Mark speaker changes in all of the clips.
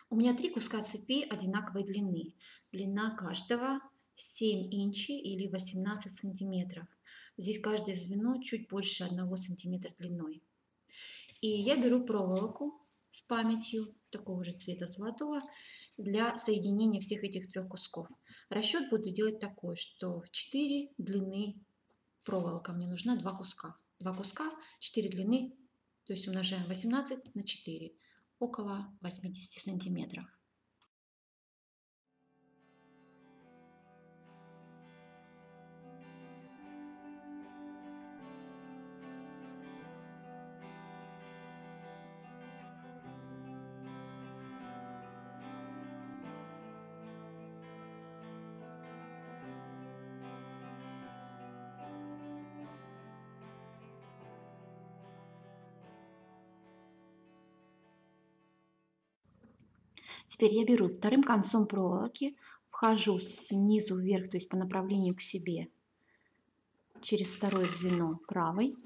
Speaker 1: У меня 3 куска цепи одинаковой длины. Длина каждого 7 инчей или 18 сантиметров. Здесь каждое звено чуть больше 1 сантиметра длиной. И я беру проволоку с памятью такого же цвета золотого для соединения всех этих 3 кусков. Расчет буду делать такой, что в 4 длины проволока мне нужна 2 куска. 2 куска, 4 длины, то есть умножаем 18 на 4, около 80 сантиметров. Теперь я беру вторым концом проволоки, вхожу снизу вверх, то есть по направлению к себе, через второе звено правой.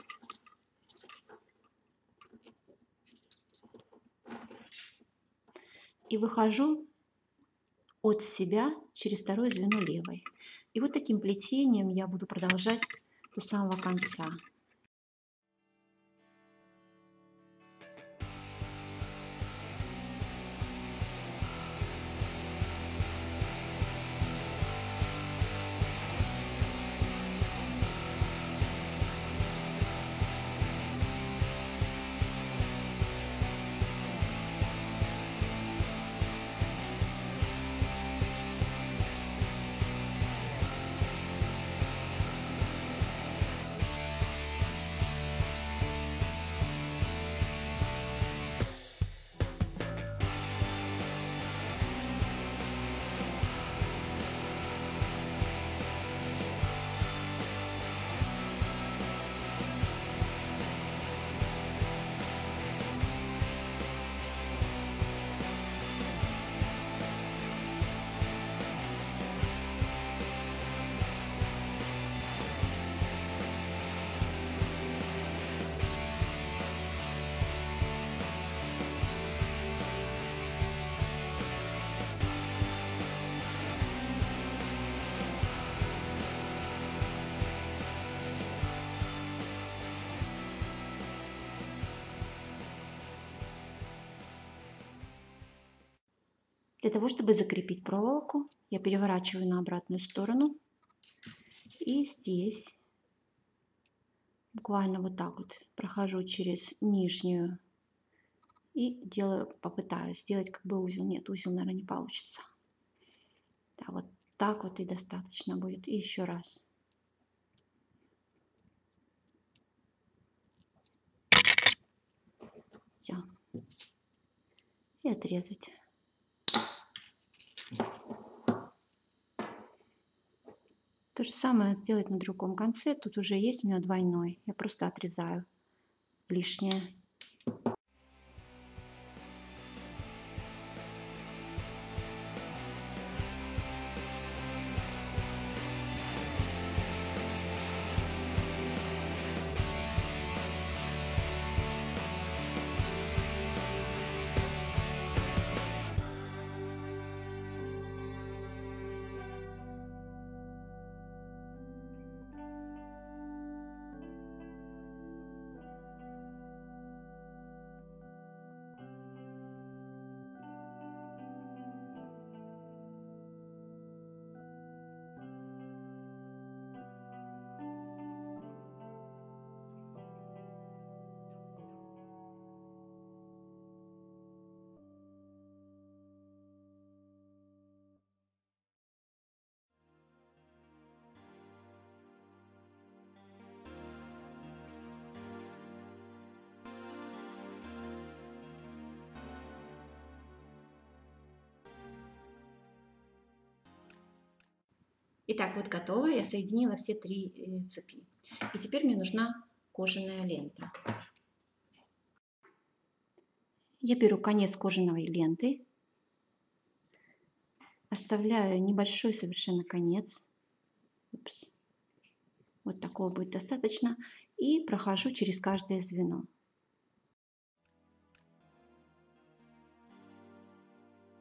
Speaker 1: И выхожу от себя через второе звено левой. И вот таким плетением я буду продолжать до самого конца. Для того, чтобы закрепить проволоку, я переворачиваю на обратную сторону. И здесь буквально вот так вот прохожу через нижнюю и делаю, попытаюсь сделать как бы узел. Нет, узел, наверное, не получится. Да, вот так вот и достаточно будет. И еще раз. Все. И отрезать. То же самое сделать на другом конце. Тут уже есть у меня двойной. Я просто отрезаю лишнее. Итак, вот готово. Я соединила все 3 цепи. И теперь мне нужна кожаная лента. Я беру конец кожаной ленты, оставляю небольшой совершенно конец. Упс. Вот такого будет достаточно. И прохожу через каждое звено.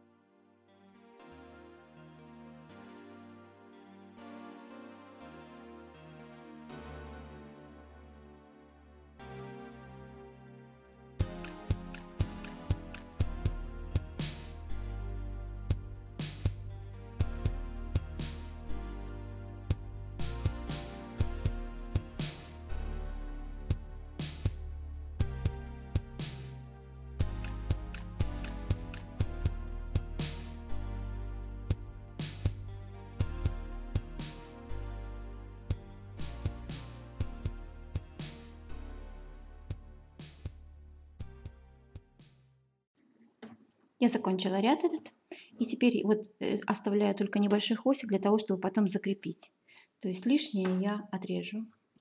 Speaker 1: Я закончила ряд этот. И теперь вот оставляю только небольшой хвостик для того, чтобы потом закрепить. То есть лишнее я отрежу.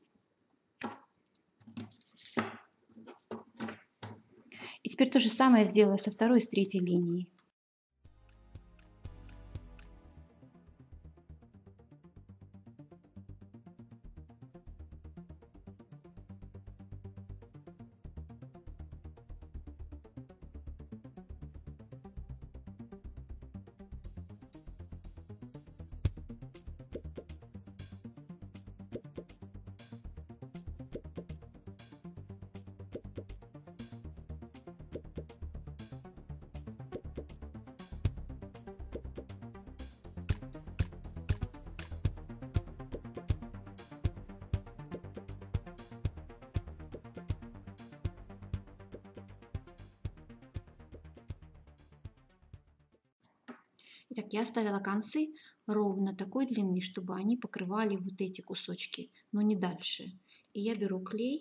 Speaker 1: И теперь то же самое сделаю со второй и с третьей линией. Итак, я оставила концы ровно такой длины, чтобы они покрывали вот эти кусочки, но не дальше. И я беру клей.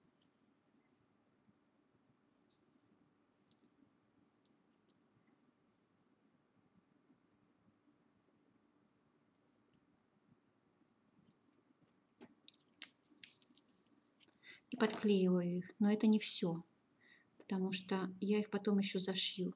Speaker 1: И подклеиваю их, но это не все, потому что я их потом еще зашью.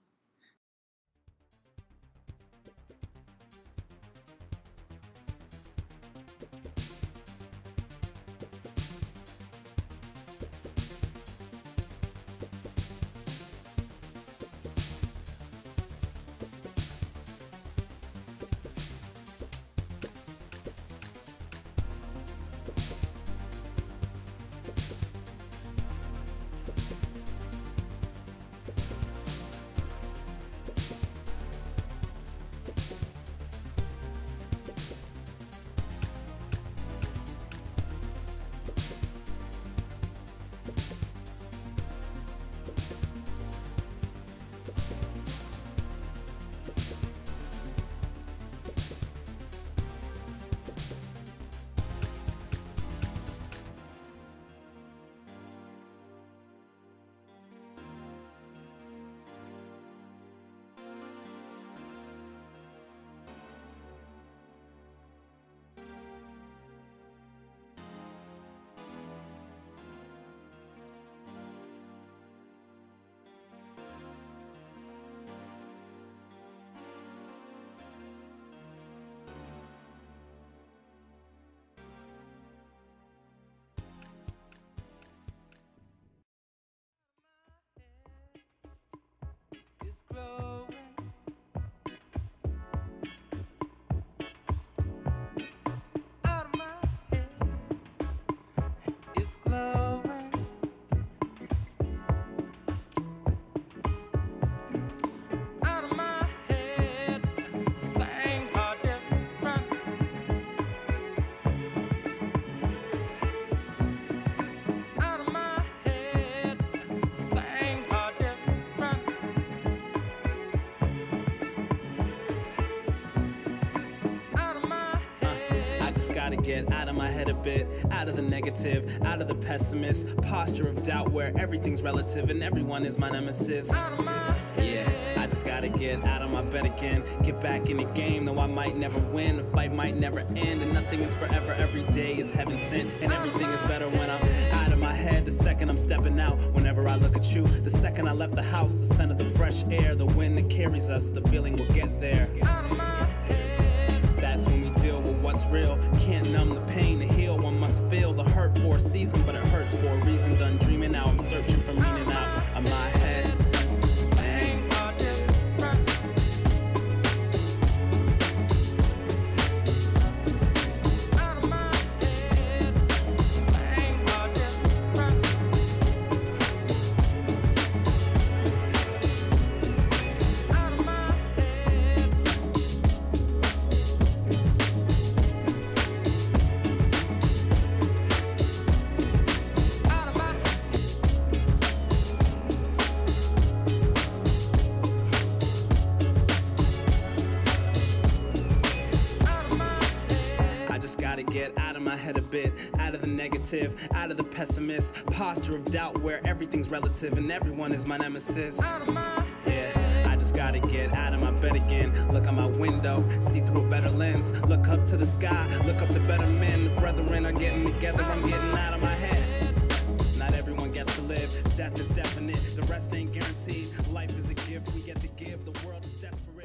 Speaker 2: Just gotta get out of my head a bit, out of the negative, out of the pessimist posture of doubt where everything's relative and everyone is my nemesis. Yeah, I just gotta get out of my bed again, get back in the game, though I might never win, the fight might never end, and nothing is forever, every day is heaven sent, and everything is better when I'm out of my head, the second I'm stepping out, whenever I look at you, the second I left the house, the scent of the fresh air, the wind that carries us, the feeling we'll get there. That's when we deal with what's real. Can't numb the pain to heal. One must feel the hurt for a season, but it hurts for a reason. Done dreaming now, I'm searching for meaning out of my head. Things are different. Out of my head. Things are different. Out of my head. Gotta get out of my head a bit, out of the negative, out of the pessimist posture of doubt where everything's relative and everyone is my nemesis. Yeah, I just gotta out my window, see through a better lens. Look up to the sky, look up to better men. The brethren are getting together, I'm getting out of my head. Not everyone gets to live, death is definite, the rest ain't guaranteed. Life is a gift we get to give, the world is desperate.